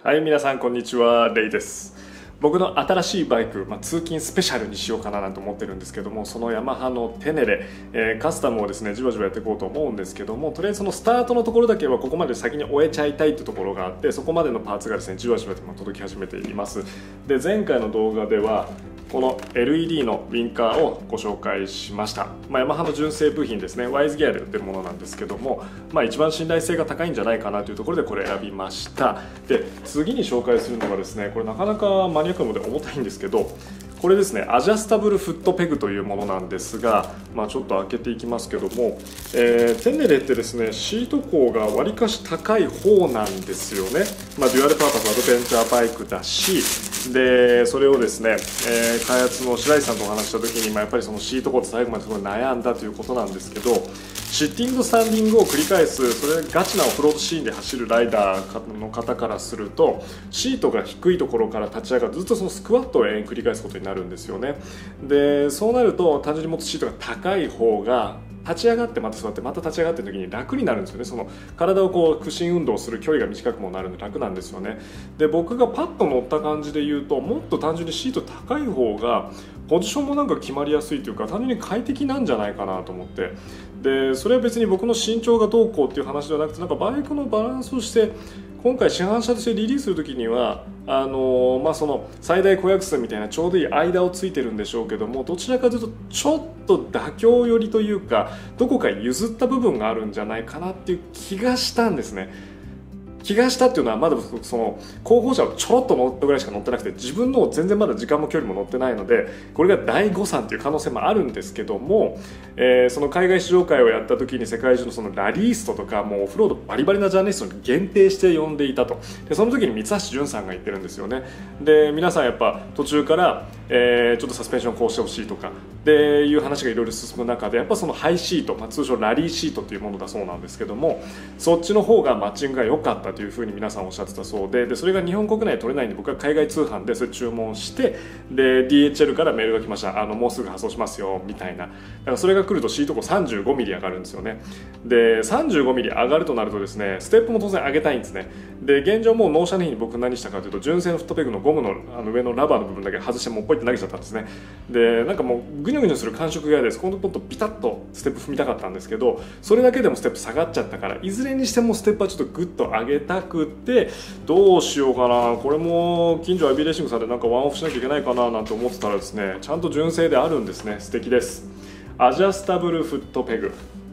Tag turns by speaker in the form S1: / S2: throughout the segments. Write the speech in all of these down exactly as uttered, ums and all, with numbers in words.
S1: はい、皆さんこんにちは、レイです。僕の新しいバイク、まあ、通勤スペシャルにしようかななんて思ってるんですけども、そのヤマハのテネレ、えー、カスタムをですねじわじわやっていこうと思うんですけども、とりあえずそのスタートのところだけはここまで先に終えちゃいたいってところがあって、そこまでのパーツがですねじわじわと今届き始めています。で、前回の動画ではこの エルイーディー のウィンカーをご紹介しました。まあ、ヤマハの純正部品ですね、ワイズギアで売ってるものなんですけども、まあ、一番信頼性が高いんじゃないかなというところでこれ選びました。で、次に紹介するのがですね、これなかなかマニアックなので重たいんですけど、これですね、アジャスタブルフットペグというものなんですが、まあ、ちょっと開けていきますけども、えー、テネレってですね、シート高がわりかし高い方なんですよね。まあ、デュアルパーパスアドベンチャーバイクだし、でそれをですね、えー、開発の白石さんとお話した時に、まあ、やっぱりそのシート高って最後まですごい悩んだということなんですけど、シッティングとスタンディングを繰り返す、それガチなオフロードシーンで走るライダーの方からすると、シートが低いところから立ち上がる、ずっとそのスクワットを延々繰り返すことになるんですよね。でそうなると単純にもっとシートが高い方が立ち上がってまた座ってまた立ち上がってる時に楽になるんですよね。その体をこう屈伸運動する距離が短くもなるので楽なんですよね。で僕がパッと乗った感じで言うと、もっと単純にシート高い方がポジションもなんか決まりやすいというか、単純に快適なんじゃないかなと思って、でそれは別に僕の身長がどうこうっていう話ではなくて、なんかバイクのバランスをして今回市販車としてリリースする時にはあのーまあ、その最大公約数みたいなちょうどいい間をついてるんでしょうけども、どちらかというとちょっと妥協寄りというか、どこか譲った部分があるんじゃないかなっていう気がしたんですね。気がしたっていうのは、まだその候補者をちょろっと乗ったぐらいしか乗ってなくて、自分の全然まだ時間も距離も乗ってないので、これがだい誤算という可能性もあるんですけども、えー、その海外試乗会をやった時に世界中のそのラリーストとかもうオフロードバリバリなジャーナリストに限定して呼んでいたと。でその時に三橋淳さんが言ってるんですよね。で皆さんやっぱ途中から、えー、ちょっとサスペンションこうしてほしいとかっていう話がいろいろ進む中で、やっぱそのハイシート、まあ、通称ラリーシートというものだそうなんですけども、そっちの方がマッチングが良かったというふうに皆さんおっしゃってたそうで、でそれが日本国内で取れないんで、僕は海外通販でそれ注文して、で ディーエイチエル からメールが来ました。あのもうすぐ発送しますよみたいな。だからそれが来るとシート高 さんじゅうごミリ 上がるんですよね。で さんじゅうごミリ 上がるとなるとですね、ステップも当然上げたいんですね。で現状もう納車の日に僕何したかというと、純正のフットペグのゴムのあの上のラバーの部分だけ外してもうポイって投げちゃったんですね。でなんかもうグニョグニョする感触が嫌です。今度ポッとビタッとステップ踏みたかったんですけど、それだけでもステップ下がっちゃったから、いずれにしてもステップはちょっとグッと上げたくて、どうしようかな、これも近所アイビーレーシングさんでなんかワンオフしなきゃいけないかななんて思ってたらですね、ちゃんと純正であるんですね。素敵です。アジャスタブルフットペグ、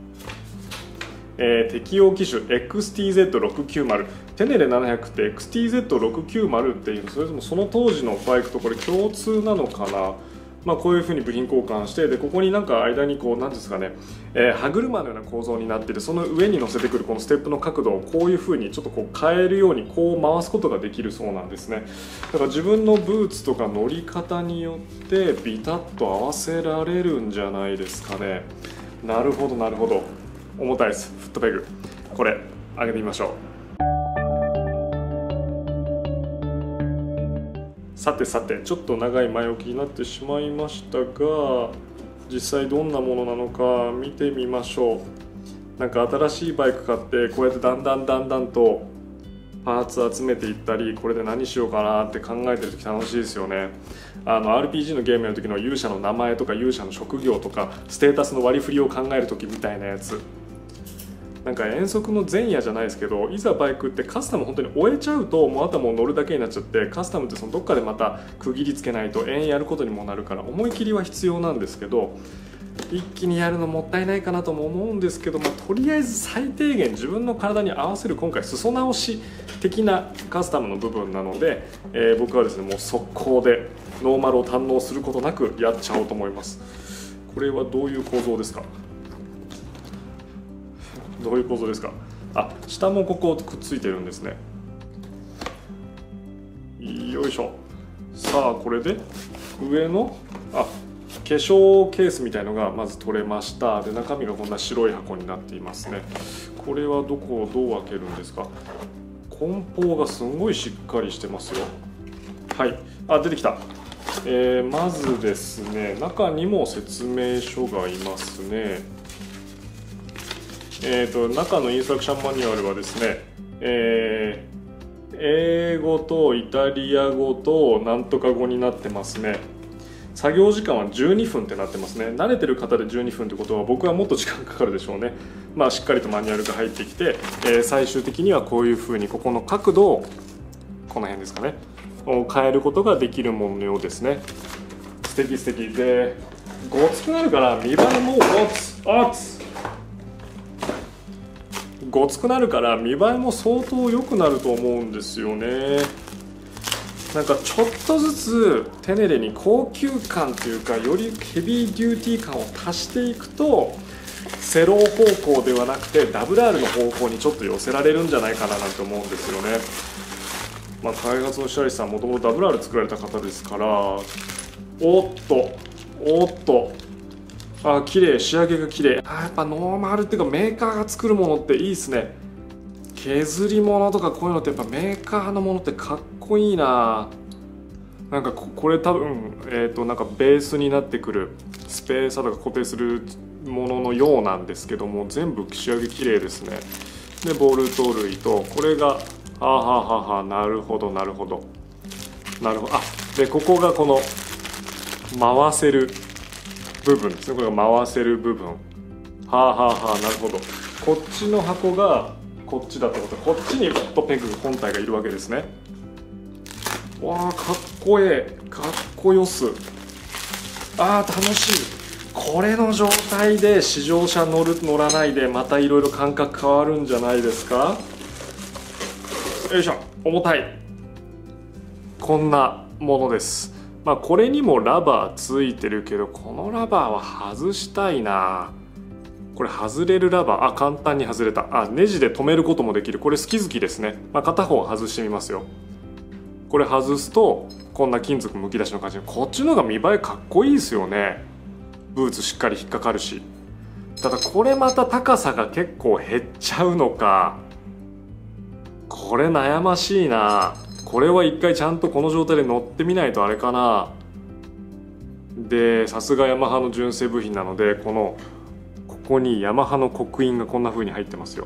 S1: えー、適用機種 エックスティーゼットろくきゅうまる、 テネレななひゃくって エックスティーゼットろくきゅうまる っていう、それともその当時のバイクとこれ共通なのかな。まあ、こういうふうに部品交換して、でここになんか間にこう何ですかね、えー、歯車のような構造になっていて、その上に乗せてくるこのステップの角度をこういうふうにちょっとこう変えるようにこう回すことができるそうなんですね。だから自分のブーツとか乗り方によってビタッと合わせられるんじゃないですかね。なるほどなるほど、重たいです。フットペグ、これ上げてみましょう。さてさて、ちょっと長い前置きになってしまいましたが、実際どんなものなのか見てみましょう。なんか新しいバイク買ってこうやってだんだんだんだんとパーツ集めていったり、これで何しようかなって考えてる時楽しいですよね。あの アールピージー のゲームやる時の勇者の名前とか勇者の職業とかステータスの割り振りを考える時みたいなやつ、なんか遠足の前夜じゃないですけど、いざバイクってカスタム本当に終えちゃうと、もうあとはもう乗るだけになっちゃって、カスタムってそのどっかでまた区切りつけないと延々やることにもなるから、思い切りは必要なんですけど、一気にやるのもったいないかなとも思うんですけど、まあ、とりあえず最低限自分の体に合わせる、今回裾直し的なカスタムの部分なので、えー、僕はですねもう速攻でノーマルを堪能することなくやっちゃおうと思います。これはどういう構造ですか？どういう構造ですか？あ、下もここくっついてるんですね。よいしょ。さあこれで上のあ化粧ケースみたいのがまず取れました。で中身がこんな白い箱になっていますね。これはどこをどう開けるんですか？梱包がすんごいしっかりしてますよ。はい、あ、出てきた。えー、まずですね、中にも説明書がいますね。えーと、中のインストラクションマニュアルはですね、え英語とイタリア語となんとか語になってますね。作業時間はじゅうにふんってなってますね。慣れてる方でじゅうにふんってことは僕はもっと時間かかるでしょうね。まあしっかりとマニュアルが入ってきて、えー、最終的にはこういうふうにここの角度をこの辺ですかねを変えることができるもののようですね。素敵素敵で、ごつくなるから見栄えもごつあつごつくなるから見栄えも相当良くなると思うんですよね。なんかちょっとずつテネレに高級感というか、よりヘビーデューティー感を足していくと、セロー方向ではなくて ダブルアール の方向にちょっと寄せられるんじゃないかななんて思うんですよね。まあ、開発の白石さんもともと ダブルアール 作られた方ですから、おっとおっとあ、綺麗、仕上げが綺麗。あ、やっぱノーマルっていうかメーカーが作るものっていいですね。削り物とかこういうのってやっぱメーカーのものってかっこいいな。なんか こ, これ多分、えーとなんかベースになってくるスペーサーとか固定するもののようなんですけども、全部仕上げ綺麗ですね。でボルト類とこれがはあはあはあはあ、なるほどなるほどなるほど。あでここがこの回せる部分ですね。これが回せる部分。はあはあはあ、なるほど。こっちの箱がこっちだってことは、こっちにフットペグ本体がいるわけですね。わあかっこええ、かっこよす。あー楽しい。これの状態で試乗車乗る乗らないでまたいろいろ感覚変わるんじゃないですか。よいしょ、重たい。こんなものです。まあこれにもラバーついてるけど、このラバーは外したいな。これ外れるラバー、あ簡単に外れた。あネジで止めることもできる。これ好き好きですね。まあ、片方外してみますよ。これ外すとこんな金属むき出しの感じ。こっちの方が見栄えかっこいいですよね。ブーツしっかり引っかかるし。ただこれまた高さが結構減っちゃうのか。これ悩ましいな。これは一回ちゃんとこの状態で乗ってみないとあれかな。でさすがヤマハの純正部品なので、このここにヤマハの刻印がこんな風に入ってますよ。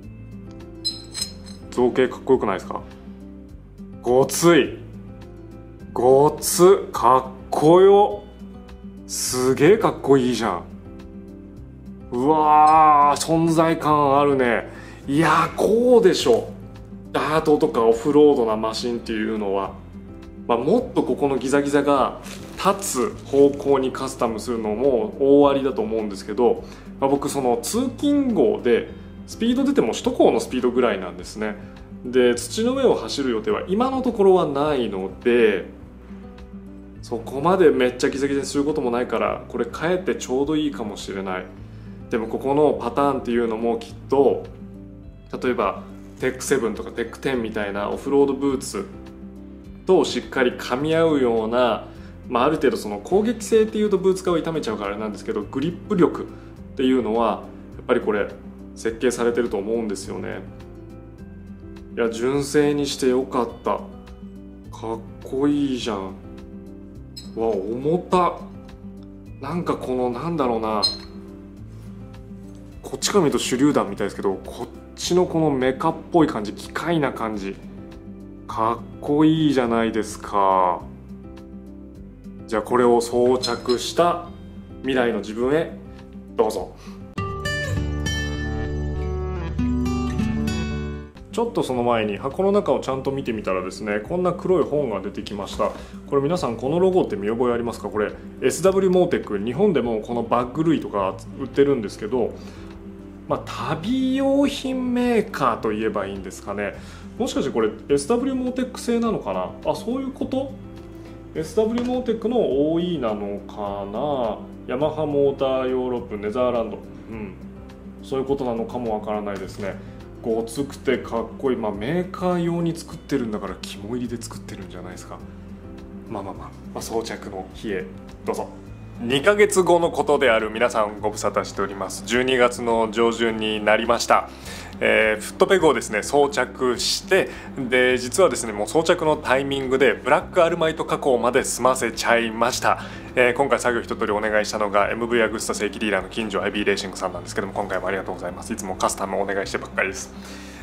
S1: 造形かっこよくないですか。ごつい、ごつ、かっこよ。すげえかっこいいじゃん。うわー存在感あるね。いやーこうでしょ。ダートとかオフロードなマシンっていうのは、まあ、もっとここのギザギザが立つ方向にカスタムするのも大ありだと思うんですけど、まあ、僕その通勤号でスピード出ても首都高のスピードぐらいなんですね。で土の上を走る予定は今のところはないので、そこまでめっちゃギザギザにすることもないから、これかえってちょうどいいかもしれない。でもここのパターンっていうのもきっと、例えばテックセブンとかテックテンみたいなオフロードブーツとしっかり噛み合うような、まあ、ある程度その攻撃性っていうとブーツ側を痛めちゃうからあれなんですけど、グリップ力っていうのはやっぱりこれ設計されてると思うんですよね。いや純正にしてよかった。かっこいいじゃん。わ重た。なんかこのなんだろうな、こっちから見ると手榴弾みたいですけど、こっちのこのメカっぽい感じ、機械な感じ、かっこいいじゃないですか。じゃあこれを装着した未来の自分へどうぞ。ちょっとその前に箱の中をちゃんと見てみたらですね、こんな黒い本が出てきました。これ皆さんこのロゴって見覚えありますか。これ エスダブリュー モーテック、日本でもこのバッグ類とか売ってるんですけど、まあ、旅用品メーカーといえばいいんですかね。もしかしてこれ エスダブリュー モーテック製なのかな。あそういうこと。 エスダブリュー モーテックの オーイー なのかな。ヤマハモーターヨーロップネザーランド、うんそういうことなのかもわからないですね。ごつくてかっこいい。まあメーカー用に作ってるんだから肝入りで作ってるんじゃないですか。まあまあまあ、まあ、装着の日へどうぞ。にかげつごのことである皆さんご無沙汰しております。じゅうにがつの上旬になりました。えー、フットペグをですね装着して、で実はですねもう装着のタイミングでブラックアルマイト加工まで済ませちゃいました。えー、今回作業一通りお願いしたのが エムブイ アグスタ正規ディーラーの近所アイビーレーシングさんなんですけども、今回もありがとうございます。いつもカスタムをお願いしてばっかりです。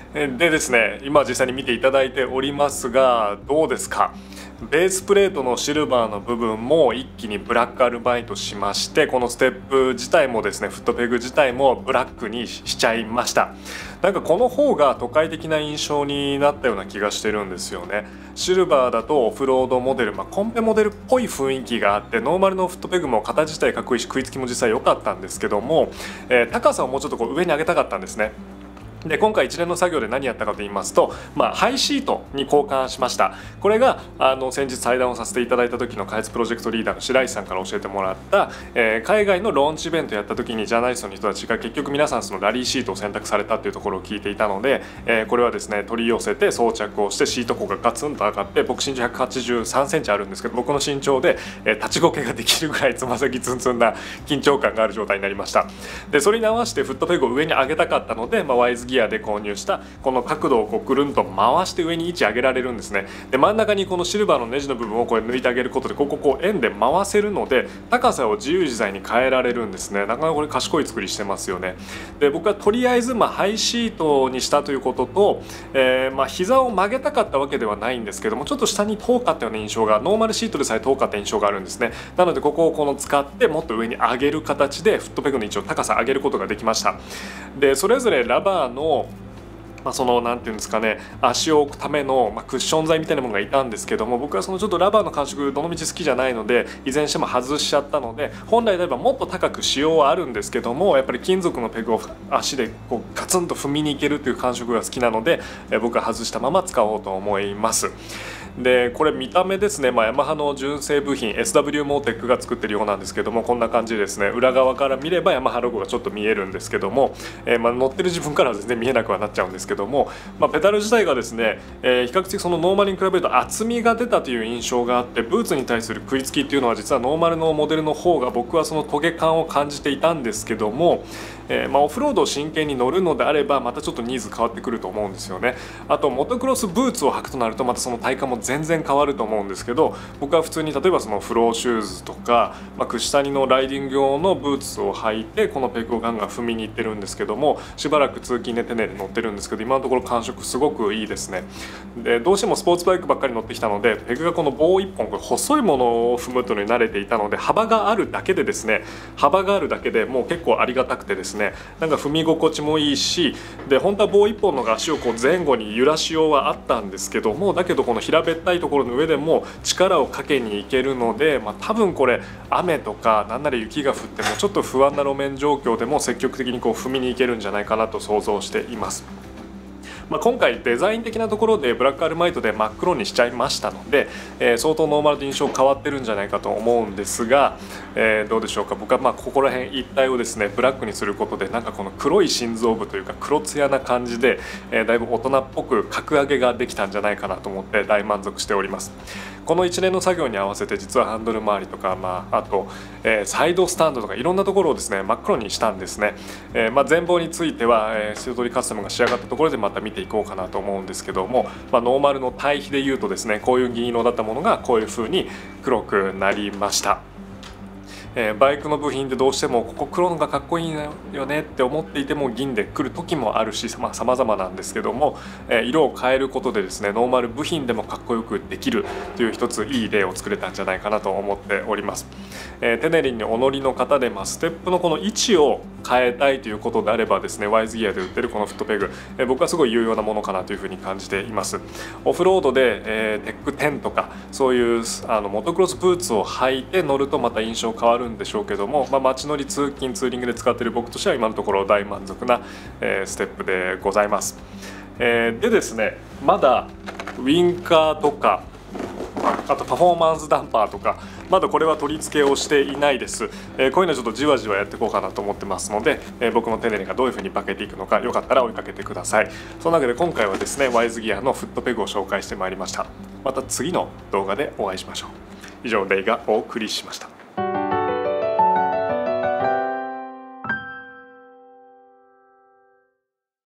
S1: でですね、今実際に見ていただいておりますが、どうですか。ベースプレートのシルバーの部分も一気にブラックアルバイトしまして、このステップ自体もですね、フットペグ自体もブラックにしちゃいました。なんかこの方が都会的な印象になったような気がしてるんですよね。シルバーだとオフロードモデル、まあ、コンペモデルっぽい雰囲気があって、ノーマルのフットペグも型自体かっこいいし食いつきも実際良かったんですけども、えー、高さをもうちょっとこう上に上げたかったんですね。で今回一連の作業で何やったかと言いますと、まあ、ハイシートに交換しました。これがあの先日対談をさせていただいた時の開発プロジェクトリーダーの白石さんから教えてもらった、えー、海外のローンチイベントやった時にジャーナリストの人たちが結局皆さんそのラリーシートを選択されたっていうところを聞いていたので、えー、これはですね取り寄せて装着をしてシート高がガツンと上がって、僕身長ひゃくはちじゅうさんセンチあるんですけど、僕の身長で、えー、立ちこけができるぐらいつま先ツンツンな緊張感がある状態になりました。でそれに合わせてフットペグを上に上げたかったので、まあ、ワイズギアで購入してこの角度をこうくるんと回して上に位置上げられるんですね。で真ん中にこのシルバーのネジの部分をこれ抜いてあげることで、こここう円で回せるので高さを自由自在に変えられるんですね。なかなかこれ賢い作りしてますよね。で僕はとりあえずまあハイシートにしたということと、えー、まあ膝を曲げたかったわけではないんですけども、ちょっと下に遠かったような印象が、ノーマルシートでさえ遠かった印象があるんですね。なのでここをこの使ってもっと上に上げる形でフットペグの位置を高さ上げることができました。でそれぞれラバーのまあ、そのなんていうんですかね、足を置くための、まあ、クッション材みたいなものがいたんですけども、僕はそのちょっとラバーの感触どのみち好きじゃないので、いずれにしても外しちゃったので、本来であればもっと高くしようはあるんですけども、やっぱり金属のペグを足でこうガツンと踏みにいけるという感触が好きなので、え僕は外したまま使おうと思います。でこれ見た目ですね、まあ、ヤマハの純正部品 エスダブリュー モーテックが作ってるようなんですけども、こんな感じでですね、裏側から見ればヤマハロゴがちょっと見えるんですけども、えー、まあ乗ってる自分からは全然見えなくはなっちゃうんですけども、まあ、ペダル自体がですね、えー、比較的そのノーマルに比べると厚みが出たという印象があって、ブーツに対する食いつきっていうのは実はノーマルのモデルの方が僕はそのトゲ感を感じていたんですけども、えーまあ、オフロードを真剣に乗るのであればまたちょっとニーズ変わってくると思うんですよね。あとモトクロスブーツを履くとなるとまたその体感も全然変わると思うんですけど、僕は普通に例えばそのフローシューズとか、まあ、串谷のライディング用のブーツを履いてこのペグをガンガン踏みに行ってるんですけども、しばらく通勤でテネで乗ってるんですけど、今のところ感触すごくいいですね。でどうしてもスポーツバイクばっかり乗ってきたので、ペグがこの棒いっぽん、これ細いものを踏むというのに慣れていたので、幅があるだけでですね幅があるだけでもう結構ありがたくてですね、なんか踏み心地もいいし、で本当は棒いっぽんのが足をこう前後に揺らしようはあったんですけども、だけどこの平べったいところの上でも力をかけにいけるので、まあ、多分これ雨とかなんなら雪が降ってもちょっと不安な路面状況でも積極的にこう踏みに行けるんじゃないかなと想像しています。まあ、今回デザイン的なところでブラックアルマイトで真っ黒にしちゃいましたので、えー、相当ノーマルと印象変わってるんじゃないかと思うんですが、えー、どうでしょうか。僕はまあここら辺一帯をですねブラックにすることで、なんかこの黒い心臓部というか黒艶な感じで、えー、だいぶ大人っぽく格上げができたんじゃないかなと思って大満足しております。この一連の作業に合わせて実はハンドル周りとか、まあ、あと、えー、サイドスタンドとかいろんなところをですね真っ黒にしたんですね。えーまあ、前方については、えー、シート取りカスタムが仕上がったところでまた見ていこうかなと思うんですけども、まあ、ノーマルの対比でいうとですね、こういう銀色だったものがこういう風に黒くなりました。えー、バイクの部品でどうしてもここ黒のがかっこいいよねって思っていても銀で来る時もあるし、まあ、様々なんですけども、えー、色を変えることでですねノーマル部品でもかっこよくできるという一ついい例を作れたんじゃないかなと思っております。えー、テネリンにお乗りの方で、まあ、ステップのこの位置を変えたいということであればですね、ワイズギアで売ってるこのフットペグ、えー、僕はすごい有用なものかなというふうに感じています。オフロードで、えー、テックテンとかそういうあのモトクロスブーツを履いて乗るとまた印象変わるんでしょうけども、まあ、街乗り通勤ツーリングで使っている僕としては今のところ大満足な、えー、ステップでございます。えー、でですね、まだウィンカーとかあとパフォーマンスダンパーとかまだこれは取り付けをしていないです。えー、こういうのはちょっとじわじわやっていこうかなと思ってますので、えー、僕のテネレがどういうふうに化けていくのかよかったら追いかけてください。そのわけで今回はですねワイズギアのフットペグを紹介してまいりました。また次の動画でお会いしましょう。以上デイがお送りしました。